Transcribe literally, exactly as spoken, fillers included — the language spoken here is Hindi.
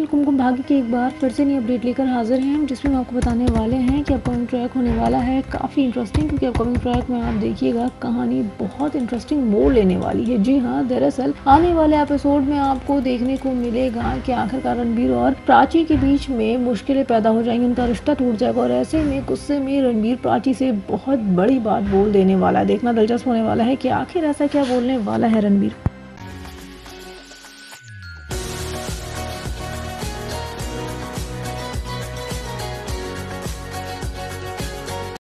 सीरियल कुमकुम भाग्य की एक बार फिर से नई अपडेट लेकर हाजिर हैं हम, जिसमें हम आपको बताने वाले हैं कि अपकमिंग ट्रैक होने वाला है काफ़ी इंटरेस्टिंग, क्योंकि अपकमिंग ट्रैक में आप देखिएगा कहानी बहुत इंटरेस्टिंग मोड़ लेने वाली है। जी हाँ, दरअसल आने वाले एपिसोड में आपको देखने को मिलेगा कि आखिरकार रणबीर और प्राची के बीच में मुश्किलें पैदा हो जाएंगी, उनका रिश्ता टूट जाएगा और ऐसे में गुस्से में रणबीर प्राची से बहुत बड़ी बात बोल देने वाला है। देखना दिलचस्प होने वाला है कि आखिर ऐसा क्या बोलने वाला है रणबीर।